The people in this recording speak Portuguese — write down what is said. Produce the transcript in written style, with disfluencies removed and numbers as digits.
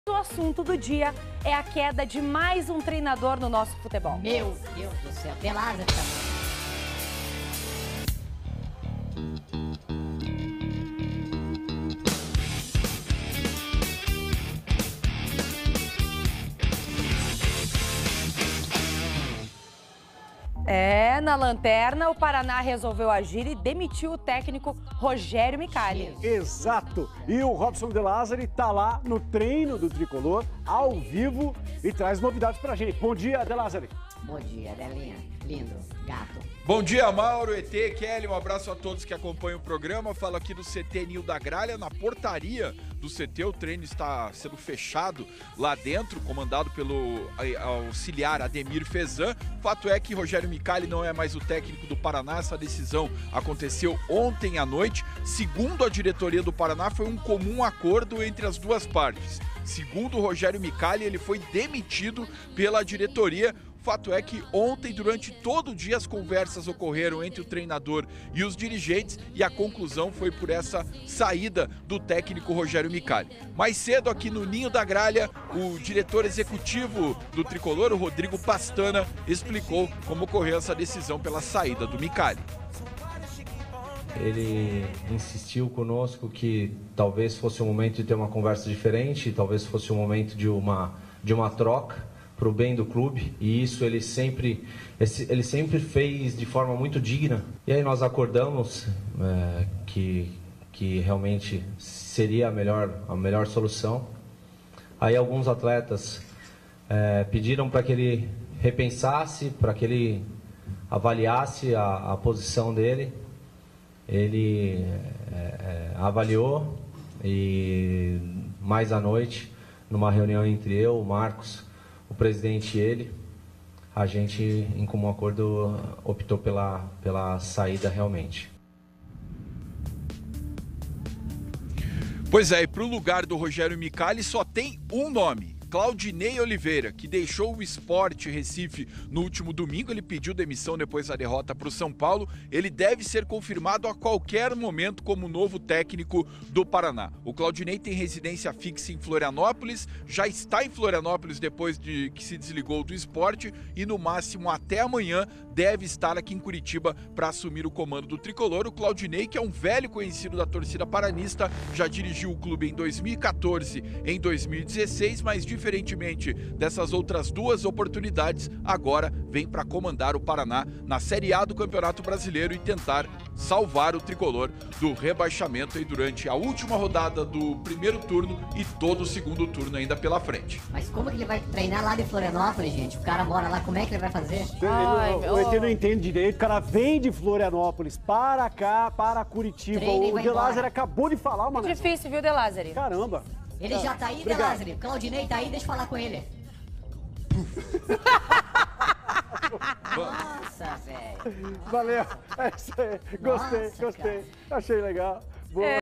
O assunto do dia é a queda de mais um treinador no nosso futebol. Meu Deus do céu, De Lázari tá bom. Na lanterna, o Paraná resolveu agir e demitiu o técnico Rogério Micali. Exato. E o Robson De Lázari tá lá no treino do Tricolor, ao vivo, e traz novidades pra gente. Bom dia, De Lázari. Bom dia, Delinha. Lindo, gato. Bom dia, Mauro, ET, Kelly, um abraço a todos que acompanham o programa. Falo aqui do CT Ninho da Gralha, na portaria do CT, o treino está sendo fechado lá dentro, comandado pelo auxiliar Ademir Fezan. Fato é que Rogério Micali não é mais o técnico do Paraná, essa decisão aconteceu ontem à noite. Segundo a diretoria do Paraná, foi um comum acordo entre as duas partes. Segundo o Rogério Micali, ele foi demitido pela diretoria. Fato é que ontem, durante todo o dia, as conversas ocorreram entre o treinador e os dirigentes e a conclusão foi por essa saída do técnico Rogério Micali. Mais cedo, aqui no Ninho da Gralha, o diretor executivo do Tricolor, o Rodrigo Pastana, explicou como ocorreu essa decisão pela saída do Micali. Ele insistiu conosco que talvez fosse o momento de ter uma conversa diferente, talvez fosse o momento de uma troca para o bem do clube, e isso ele sempre fez de forma muito digna. E aí nós acordamos que realmente seria a melhor solução. Aí alguns atletas pediram para que ele repensasse, para que ele avaliasse a posição dele. Ele avaliou, e mais à noite, numa reunião entre eu, o Marcos, o presidente e ele, a gente, em comum acordo, optou pela saída realmente. Pois é, e para o lugar do Rogério Micali só tem um nome: Claudinei Oliveira, que deixou o Sport Recife no último domingo. Ele pediu demissão depois da derrota para o São Paulo. Ele deve ser confirmado a qualquer momento como novo técnico do Paraná. O Claudinei tem residência fixa em Florianópolis, já está em Florianópolis depois de que se desligou do Sport e no máximo até amanhã deve estar aqui em Curitiba para assumir o comando do Tricolor. O Claudinei, que é um velho conhecido da torcida paranista, já dirigiu o clube em 2014, em 2016, mas diferentemente dessas outras duas oportunidades, agora vem para comandar o Paraná na Série A do Campeonato Brasileiro e tentar salvar o Tricolor do rebaixamento aí durante a última rodada do primeiro turno e todo o segundo turno ainda pela frente. Mas como que ele vai treinar lá de Florianópolis, gente? O cara mora lá, como é que ele vai fazer? O ET não entende direito, o cara vem de Florianópolis para cá, para Curitiba. Treina e O vai De Lázari embora. acabou de falar, mano. Difícil, viu, De Lázari? Caramba. Ele já tá aí, De Obrigado. Lázari. O Claudinei tá aí, deixa eu falar com ele. Nossa, velho. Valeu. É isso aí. Gostei, Nossa, gostei. cara. Achei legal. Boa.